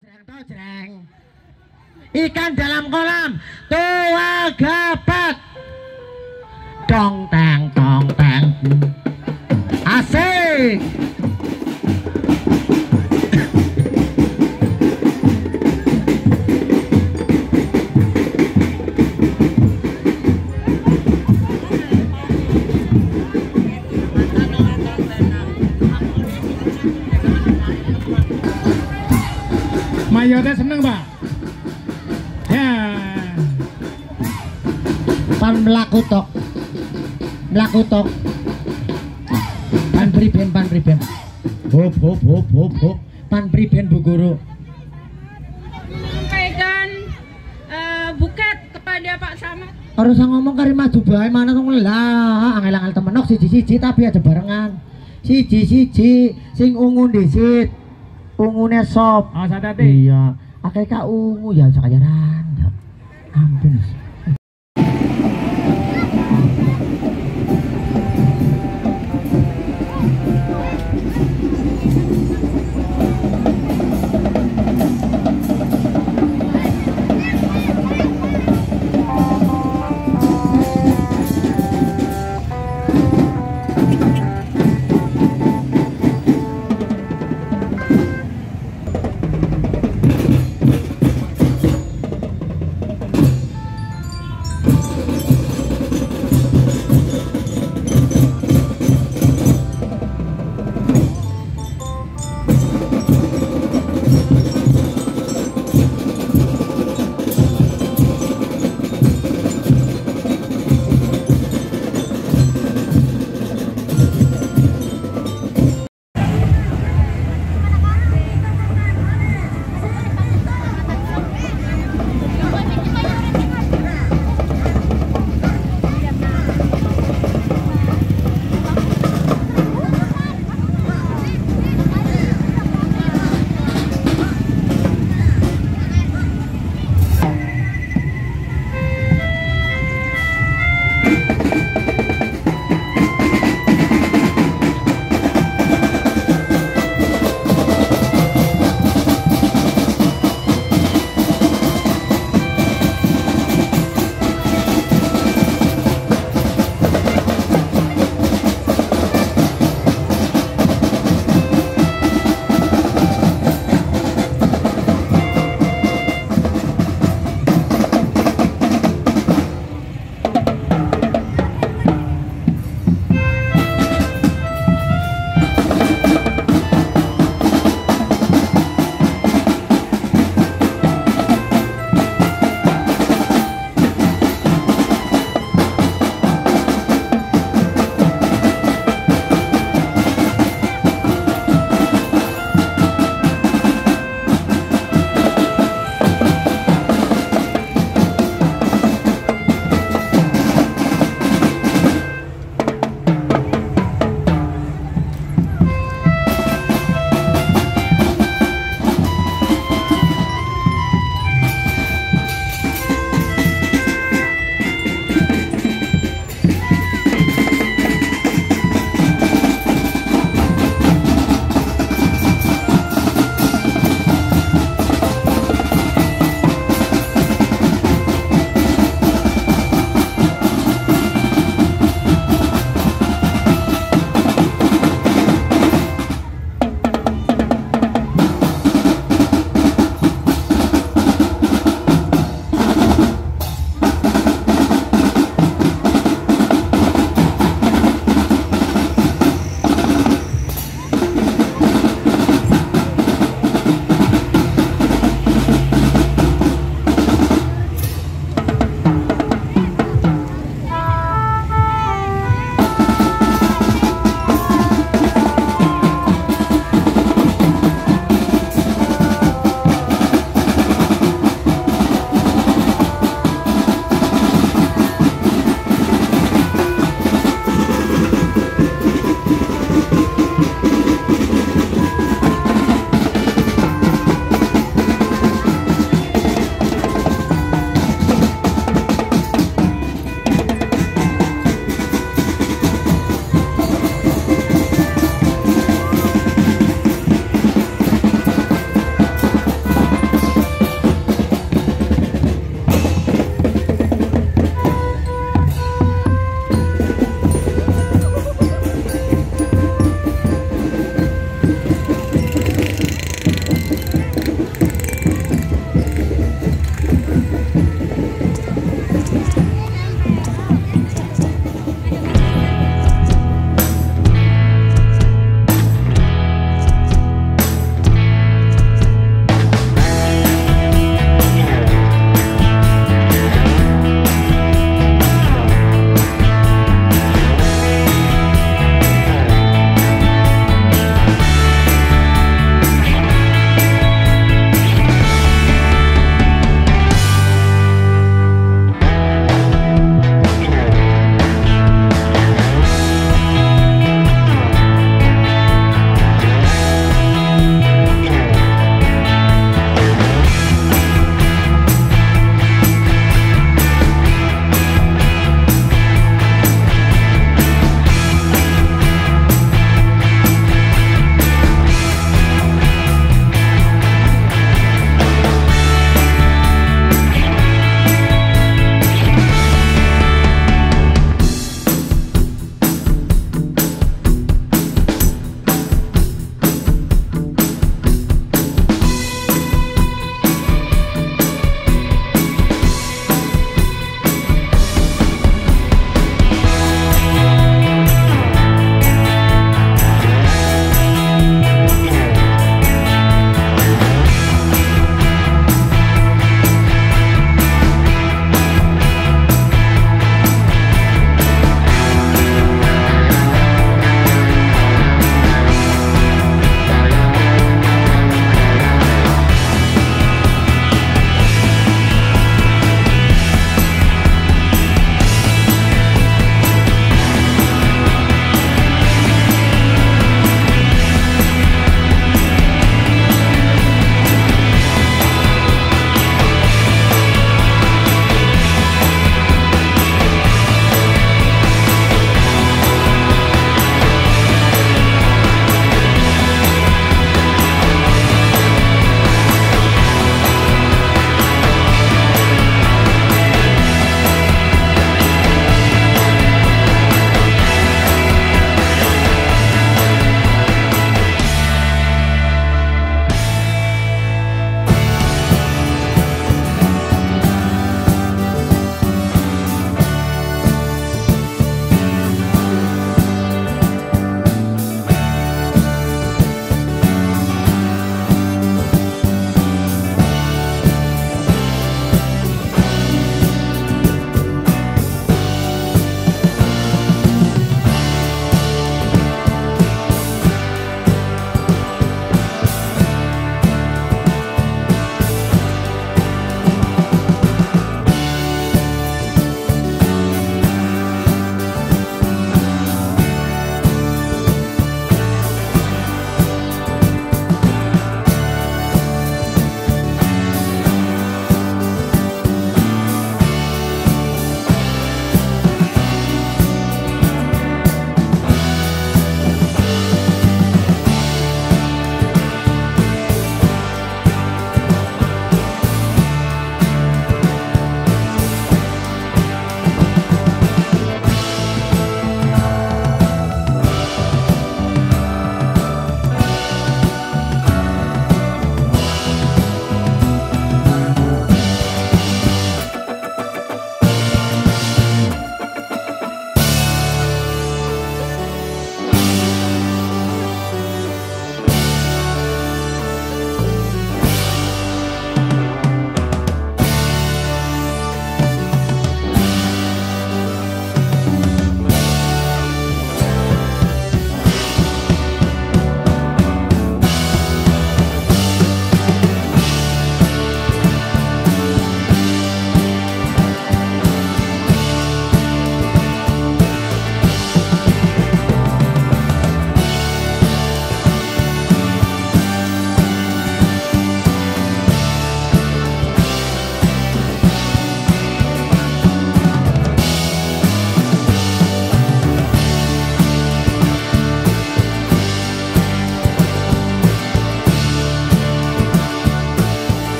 Jreng. Ikan dalam kolam tua gapat. Tong teng asik. Mayatnya seneng Pak ya Pan melaku tok pan priben hop pan priben Bu Guru. Menyampaikan buket kepada Pak Samad. Harus ngomong kari maju bae mana tuh lah angel-angel temenok siji-siji tapi aja barengan siji-siji sing ungu disit ungune sop. oh sadati Iya akeh ka ungu ya sakajaran ampun.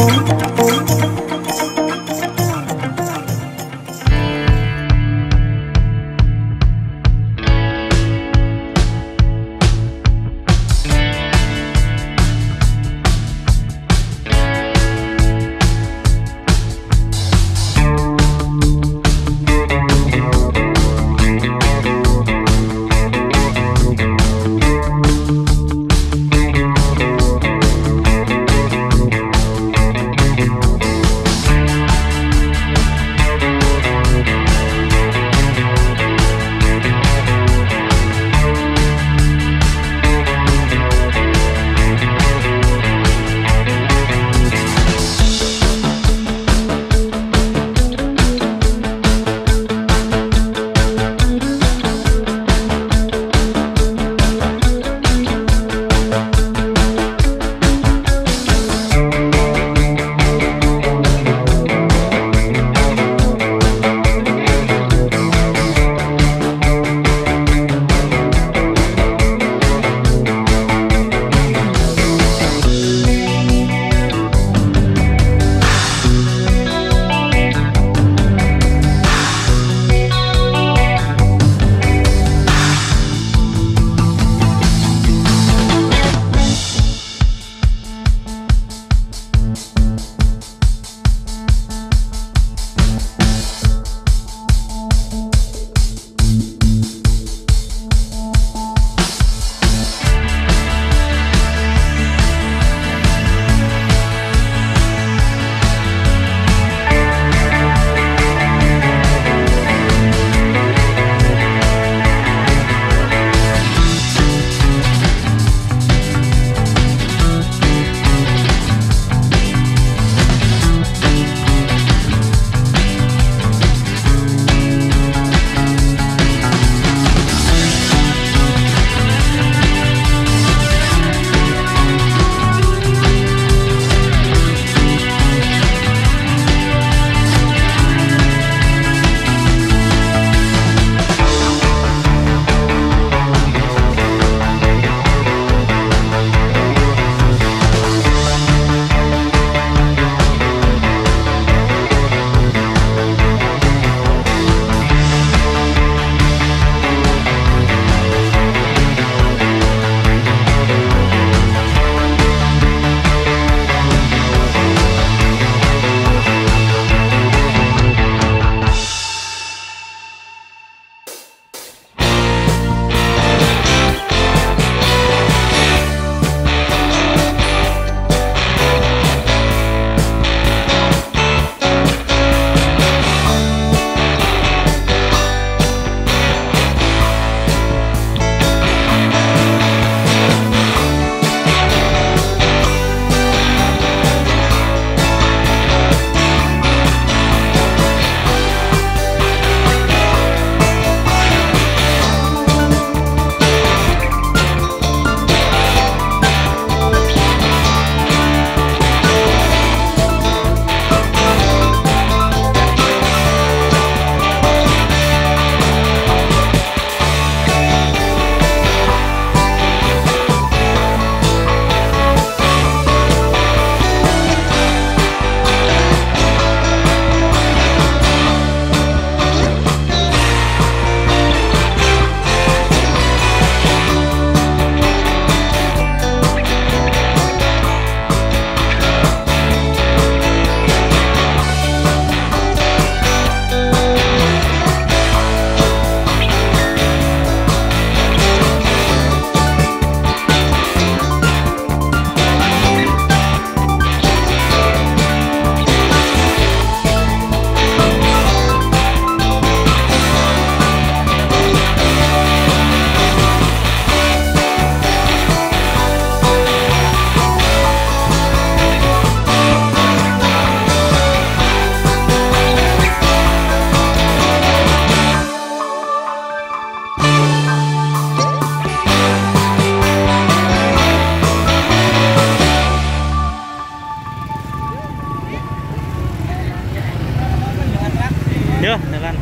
Yo, jalan.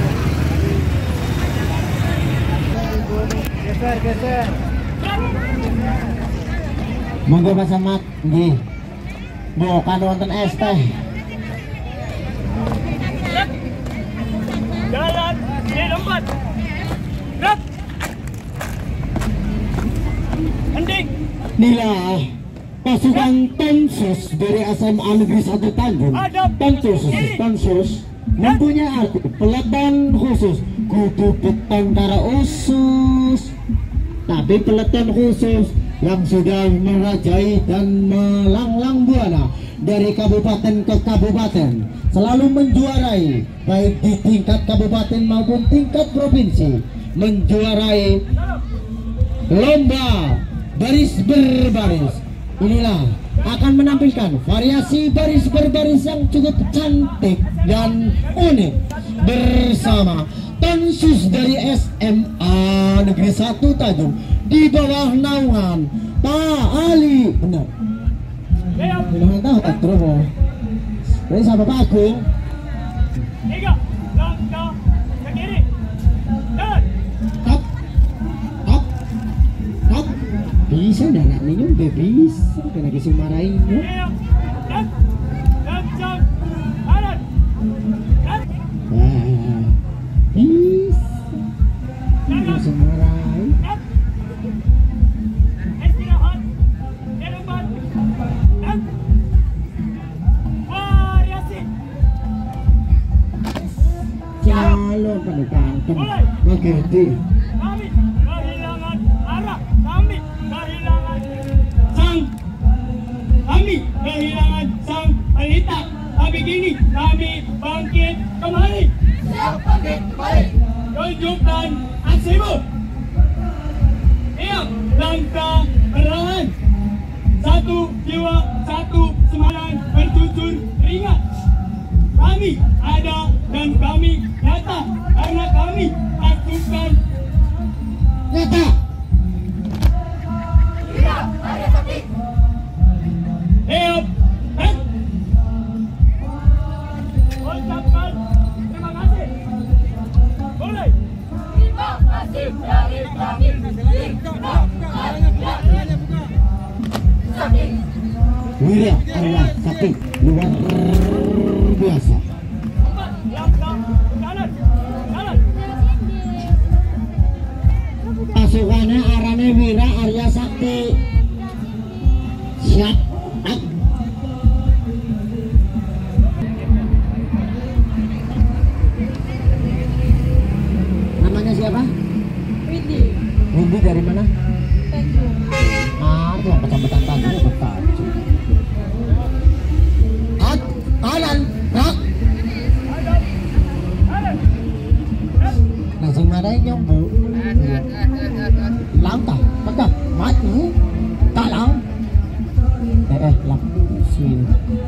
Geser, geser. Monggo Pak Samad, nggih. Mbok kan wonten es teh. Jalan di tempat. Gerak. Ending. Inilah pasukan Tonsus dari SMA Negeri 1 Tanjung. Tonsus mempunyai arti peleton khusus, kudu tentara usus. Tapi peleton khusus yang sudah merajai dan melanglang buana dari kabupaten ke kabupaten, selalu menjuarai baik di tingkat kabupaten maupun tingkat provinsi, menjuarai lomba baris berbaris. Inilah akan menampilkan variasi baris berbaris yang cukup cantik dan unik bersama Tonsus dari SMA Negeri 1 Tanjung di bawah naungan Pak Ali. Benar. Benar tahu tak terus. Dari siapa Pak Agung? 3 langkah ke kiri. Dan Top. Bisa nggak minum bisa kena kisah marahin ya. dan jam kanan. Dan Bisa kisah marahin. istirahat di tempat. Dan variasi. Calon pendekatan. Oke, Kami kehilangan arah. Kami kehilangan sang pelita. Tapi kini kami bangkit kembali. Tunjukkan aksimu. Iya, langkah perlahan. Satu jiwa, satu semangat, berjujur ringan. Kami ada dan kami nyata karena kami pasukan nyata. Hidup. Ucapkan terima kasih. Mulai. Terima kasih dari kami. Wirya Allah sakit luar biasa. Langkah kanan. Pasukannya arane Wira Arya Sakti. Siap. Namanya siapa? Windy dari mana? Tanjung. Itu yang kecamatan Tanjung Tanjung. Kanan, rak. Langsung marahin yang bu. Langkah, tegap, maju, talang. Lang, sini.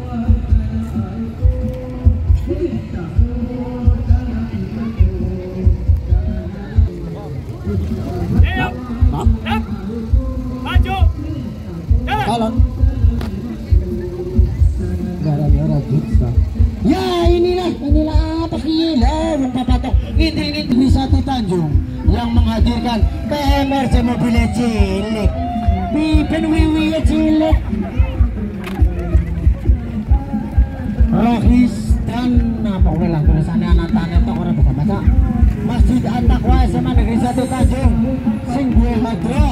Hidup. Maju. Jalan. Jalan. Gara-gara jitsa. Ya inilah apa gila yang papatok ini di 1 Tanjung yang menghadirkan PMRC mobilnya cilik, pipen wiwinya cilik, Rohis dan apa lah tulisannya anak-anak tak orang bisa baca. Masjid An-Taqwa SMA Negeri 1 Tanjung sing gue madro.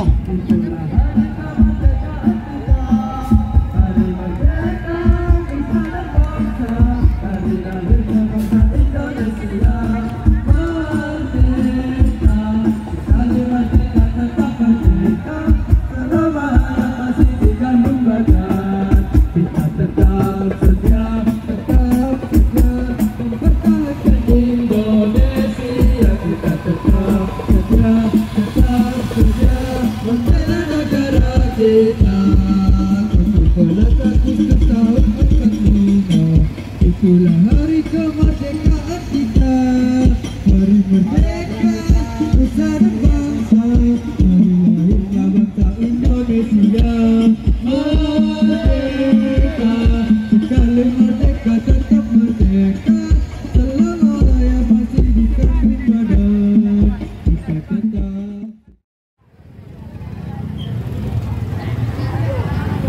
Itulah hari kemerdekaan kita. Mari merdeka bersama bangsa. Marilah bangsa Indonesia. Merdeka, sekali merdeka tetap merdeka. Selama raya masih di kambing badan. Kita tetap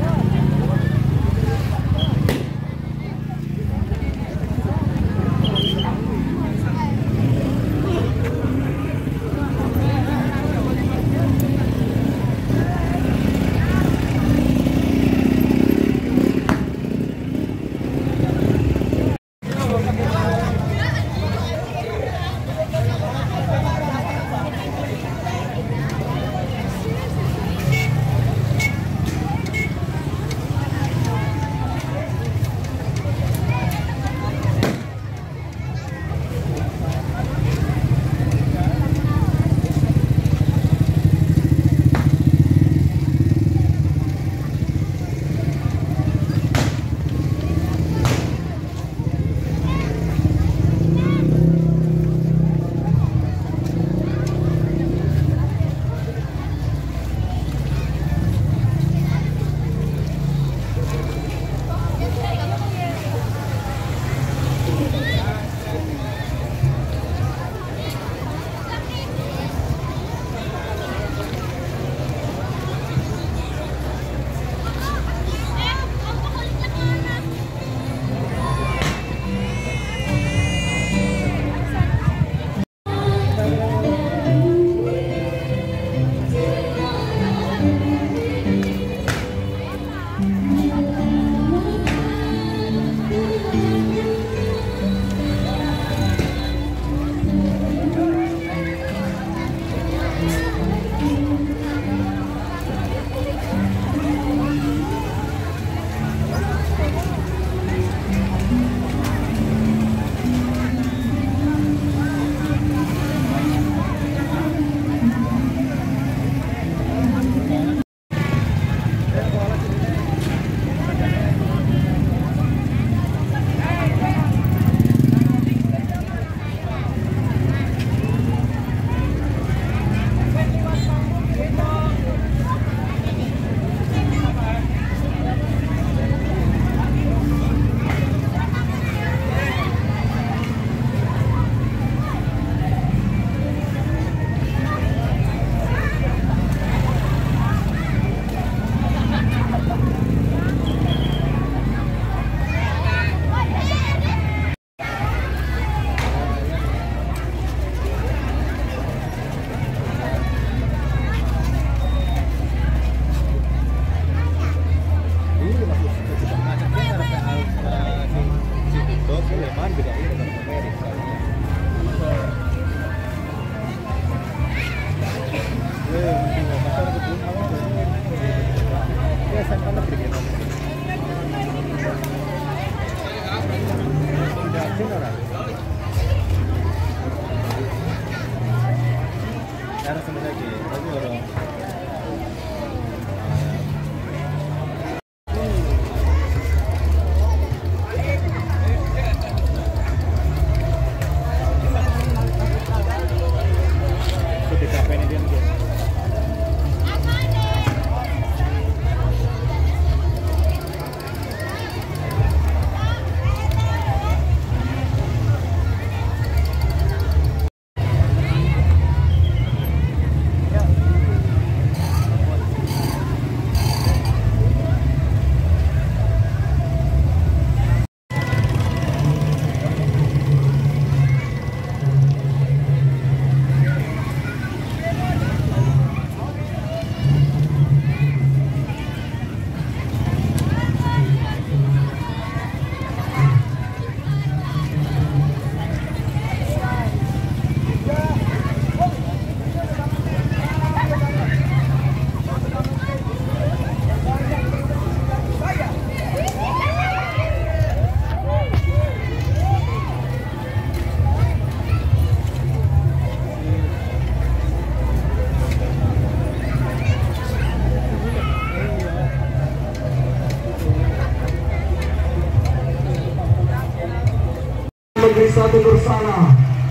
Negeri 1 Bersana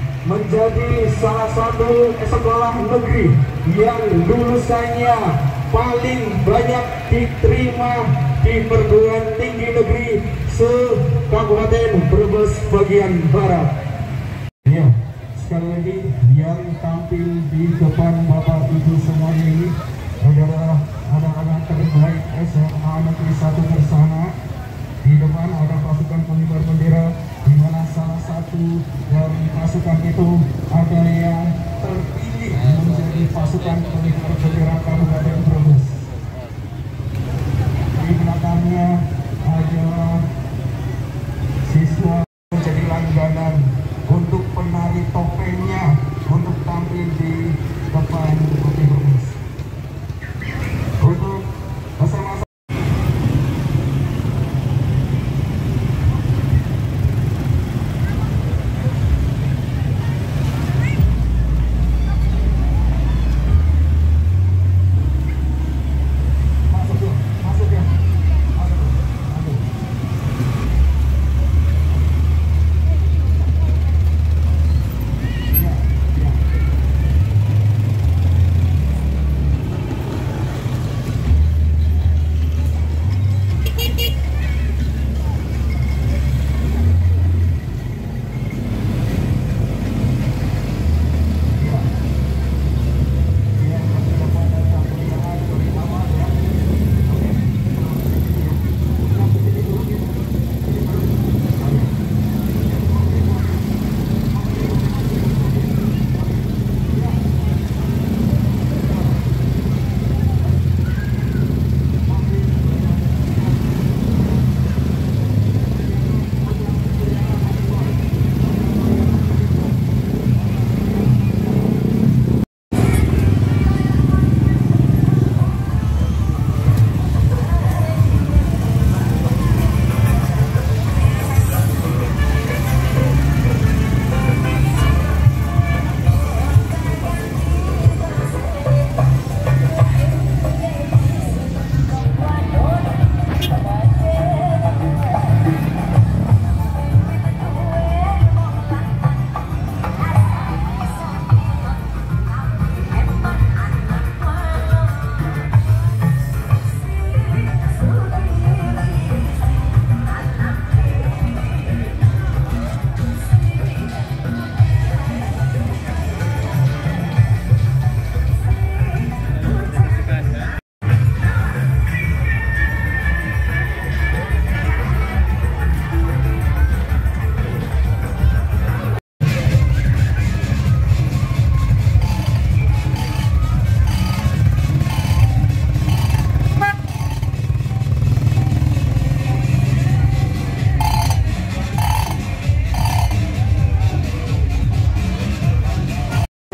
menjadi salah satu sekolah negeri yang lulusannya paling banyak diterima di perguruan tinggi negeri se-Kabupaten Brebes bagian Barat. Ya, sekali lagi yang tampil di depan Bapak Ibu semuanya ini adalah anak-anak terbaik SMA Negeri 1 Bersana. Di depan ada pasukan pengibar bendera, di mana salah satu dari pasukan itu ada yang terpilih menjadi pasukan pengibar bendera Kabupaten Brebes. Di belakangnya ada siswa menjadi langganan untuk penari topengnya untuk tampil di depan Brebes. Untuk bersama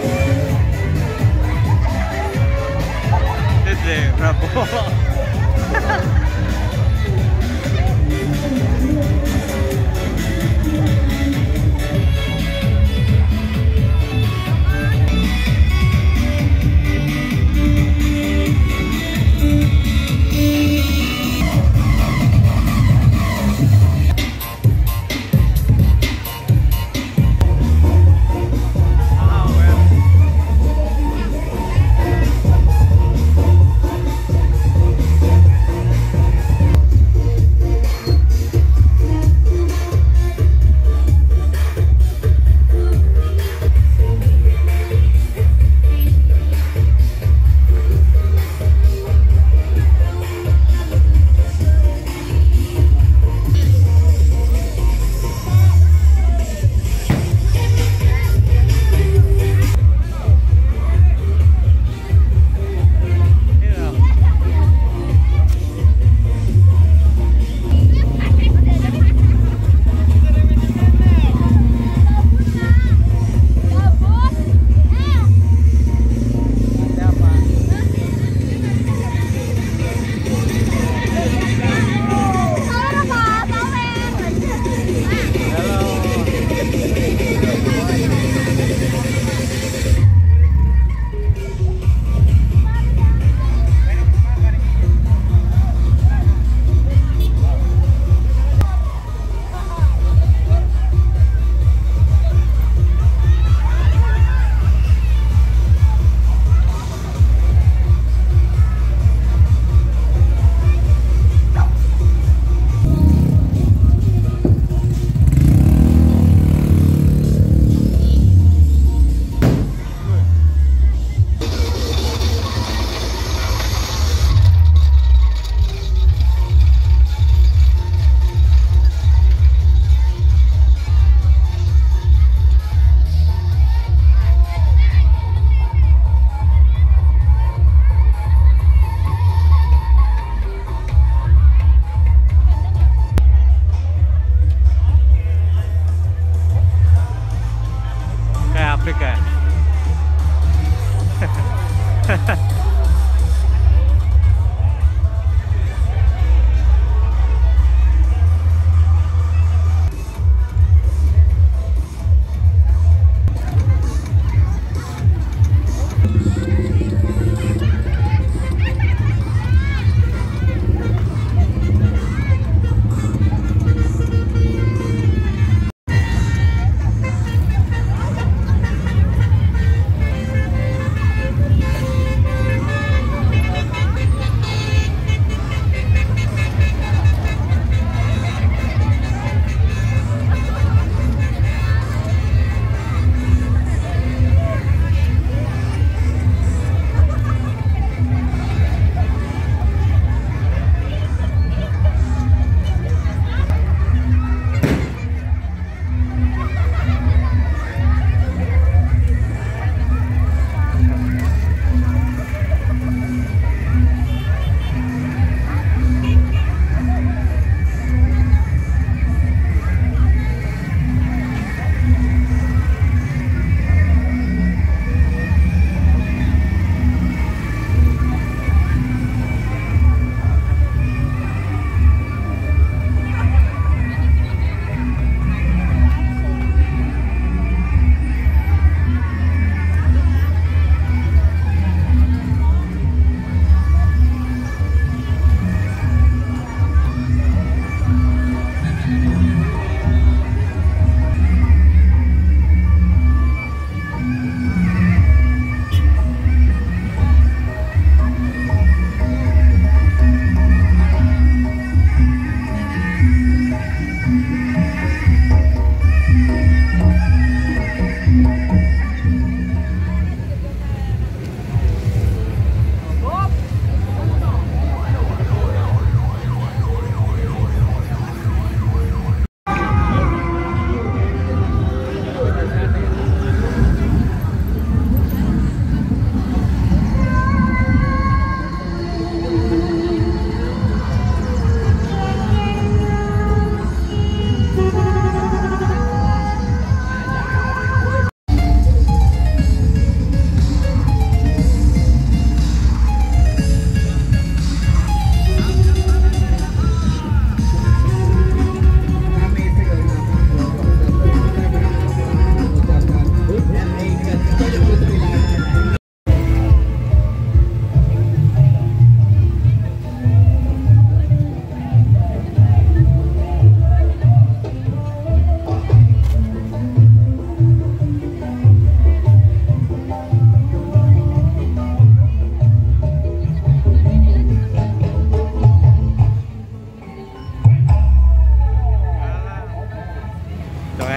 Bravo.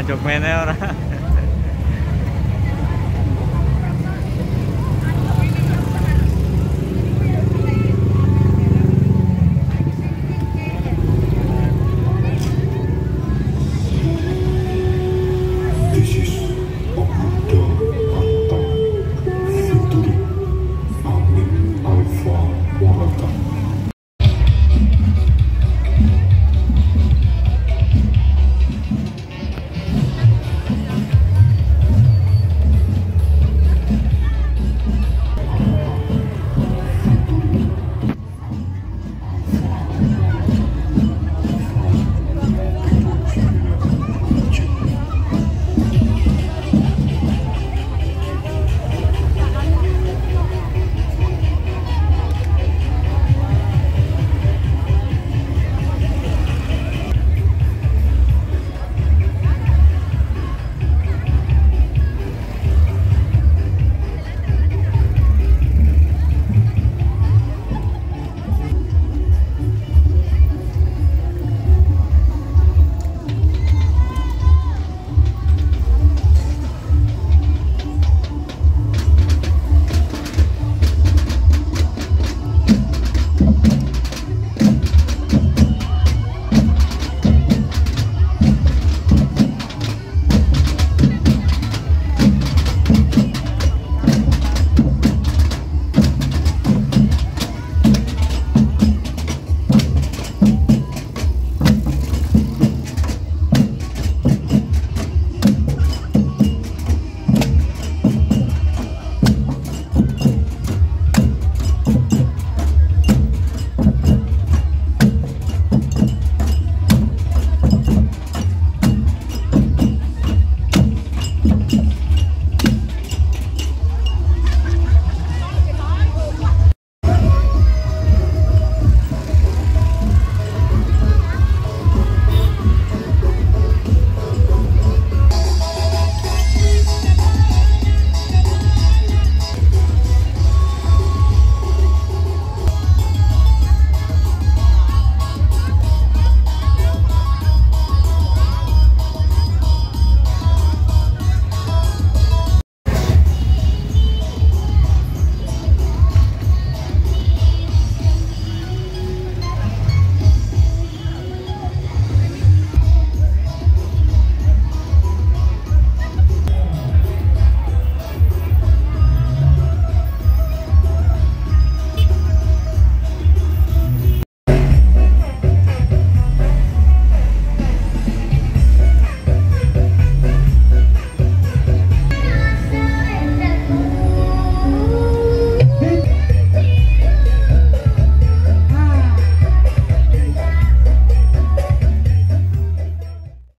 jog meteor.